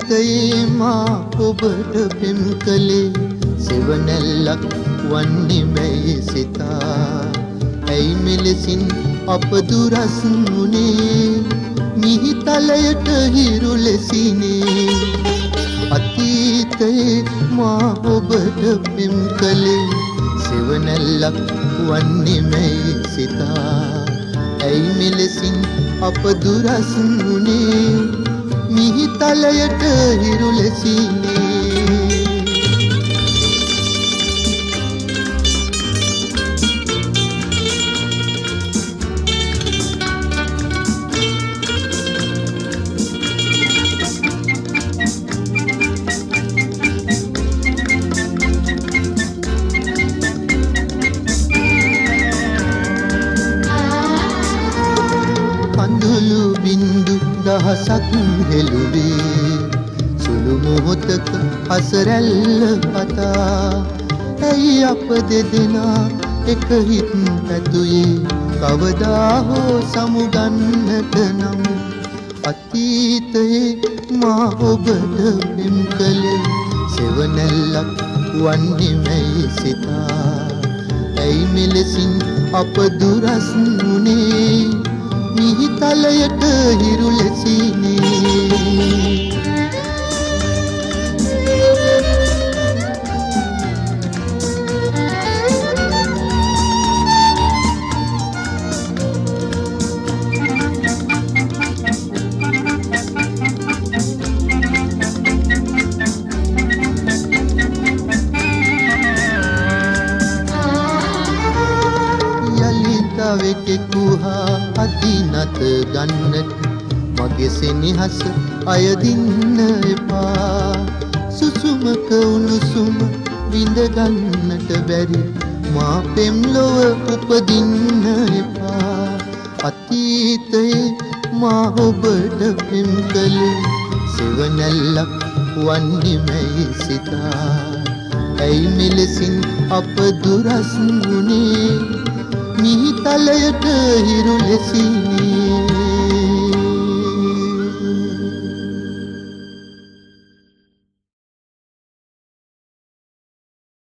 අතීතයේ මා ඔබට පෙම් කළේ සෙවණැල්ලක් වන්නේ මැයි සිතා. ඇයි මෙලෙසින් අප දුරස් වුණේ මිහිතලයට හිරු ලෙසිනේ. අතීතයේ මා ඔබට පෙම් කළේ සෙවණැල්ලක් වන්නේ මැයි සිතා. ඇයි මෙලෙසින් අප දුරස් වුණේ මිහිතලයට හිරු ලෙසිනේ. කඳුළු බින්දු දහසක් හෙළුවේ සුළු මොහොතක හසරැල්ල පතා. ඇයි අප දෙදෙනා එක හිත් පැතුයේ කවදා හෝ සමුගන්නට නම්. අතීතයේ මා ඔබට පෙම් කළේ සෙවණැල්ලක් වන්නේ මැයි සිතා. ඇයි මෙලෙසින් අප දුරස් වුණේ මිහිතලයට හිරු ලෙසිනේ. යලිතවෙකෙකු හා අදිනත ගන්නට මගේ සෙනෙහස අයදින්න එපා. සුසුමක උණුසුම විඳ ගන්නට බැරි මා පෙම් ලොව උපදින්න එපා. අතීතයේ මා ඔබට පෙම් කළේ සෙවණැල්ලක් වන්නේ මැයි සිතා. ඇයි මෙලෙසින් අප දුරස් වුණේ මිහිතලයට හිරු ලෙසිනේ.